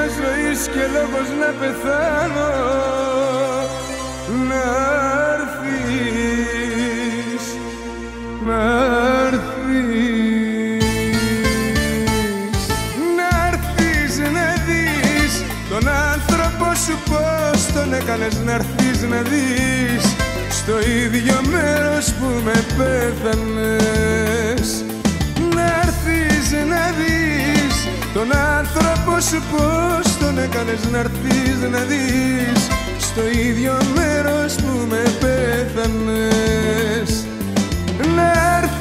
ζωής και λόγος να πεθάνω, να έρθεις, να έρθεις, να έρθεις να δεις τον άνθρωπο σου πως τον έκανες, να έρθεις να δεις στο ίδιο μέρος που με πέθανες, να έρθεις να δεις τον άνθρωπο σου πως τον έκανες, να έρθεις να δεις στο ίδιο μέρος που με πέθανες, να έρθεις.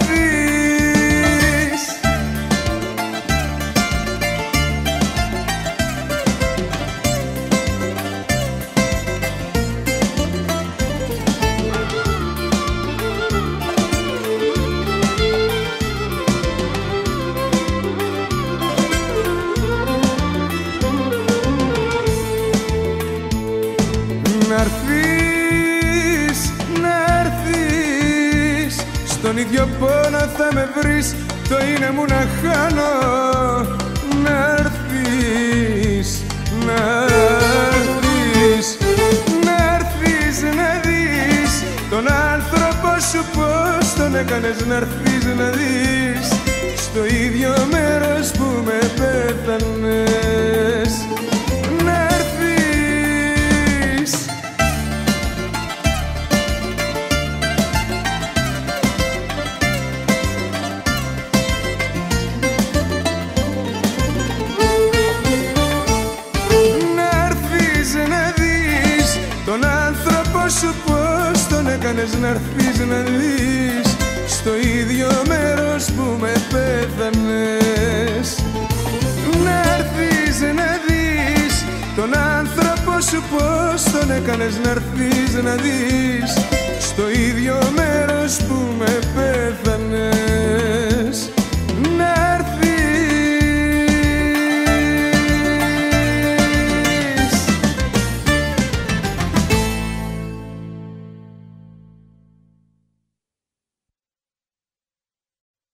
Να έρθεις, να έρθεις, στον ίδιο πόνο θα με βρεις, το είναι μου να χάνω, να έρθεις, να έρθεις, να έρθεις να δεις τον άνθρωπο σου πως τον έκανες, να έρθεις να δεις στο ίδιο μέρος που με πέθανες, να έρθεις. Τον άνθρωπο σου πως τον έκανες, να έρθεις να δεις στο ίδιο μέρος που με πέθανες, να έρθεις να δεις τον άνθρωπο σου πως τον έκανες, να έρθεις να δεις στο ίδιο μέρος που με πέθανες.